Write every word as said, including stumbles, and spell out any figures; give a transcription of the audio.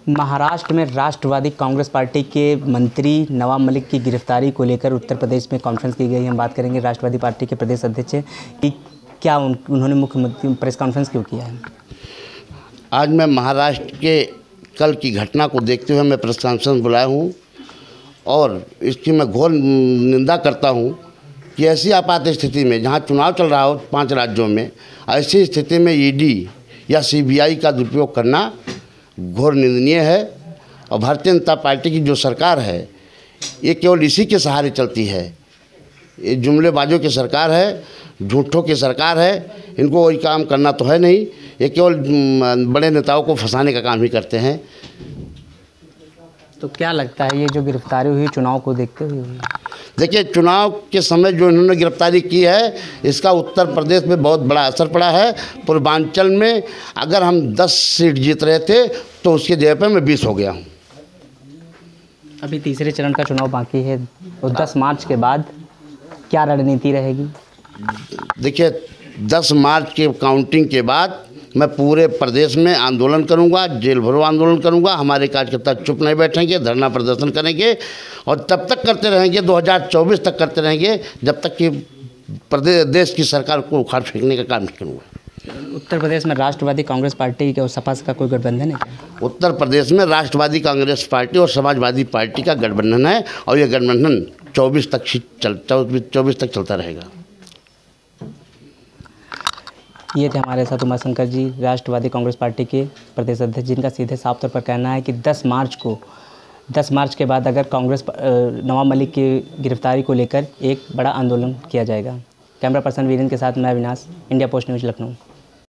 महाराष्ट्र में राष्ट्रवादी कांग्रेस पार्टी के मंत्री नवाब मलिक की गिरफ्तारी को लेकर उत्तर प्रदेश में कॉन्फ्रेंस की गई। हम बात करेंगे राष्ट्रवादी पार्टी के प्रदेश अध्यक्ष कि क्या उन, उन्होंने मुख्यमंत्री प्रेस कॉन्फ्रेंस क्यों किया है। आज मैं महाराष्ट्र के कल की घटना को देखते हुए मैं प्रेस कॉन्फ्रेंस बुलाया हूँ और इसकी मैं घोर निंदा करता हूँ कि ऐसी आपात स्थिति में जहाँ चुनाव चल रहा हो पांच राज्यों में, ऐसी स्थिति में ईडी या सीबीआई का दुरुपयोग करना घोर निंदनीय है। और भारतीय जनता पार्टी की जो सरकार है ये केवल इसी के सहारे चलती है। ये जुमलेबाजों की सरकार है, झूठों की सरकार है। इनको कोई काम करना तो है नहीं, ये केवल बड़े नेताओं को फंसाने का काम ही करते हैं। तो क्या लगता है ये जो गिरफ्तारी हुई चुनाव को देखते हुए हुई? देखिए, चुनाव के समय जो इन्होंने गिरफ्तारी की है इसका उत्तर प्रदेश में बहुत बड़ा असर पड़ा है। पूर्वांचल में अगर हम दस सीट जीत रहे थे तो उसकी जगह पर मैं बीस हो गया हूँ। अभी तीसरे चरण का चुनाव बाकी है और दस मार्च के बाद क्या रणनीति रहेगी? देखिए, दस मार्च के काउंटिंग के बाद मैं पूरे प्रदेश में आंदोलन करूंगा, जेल भरो आंदोलन करूंगा। हमारे कार्यकर्ता चुप नहीं बैठेंगे, धरना प्रदर्शन करेंगे और तब तक करते रहेंगे, दो हज़ार चौबीस तक करते रहेंगे, जब तक कि प्रदेश देश की सरकार को उखाड़ फेंकने का काम नहीं करूँगा। उत्तर प्रदेश में राष्ट्रवादी कांग्रेस पार्टी और सपा का कोई गठबंधन है क्या? उत्तर प्रदेश में राष्ट्रवादी कांग्रेस पार्टी और समाजवादी पार्टी का गठबंधन है और ये गठबंधन चौबीस तक चल चौबीस तक चलता रहेगा। ये थे हमारे साथ उमाशंकर जी, राष्ट्रवादी कांग्रेस पार्टी के प्रदेश अध्यक्ष, जिनका सीधे साफ तौर पर कहना है कि दस मार्च को दस मार्च के बाद अगर कांग्रेस नवाब मलिक की गिरफ्तारी को लेकर एक बड़ा आंदोलन किया जाएगा। कैमरा पर्सन वीरेंद्र के साथ मैं Avinash, India post news Lucknow.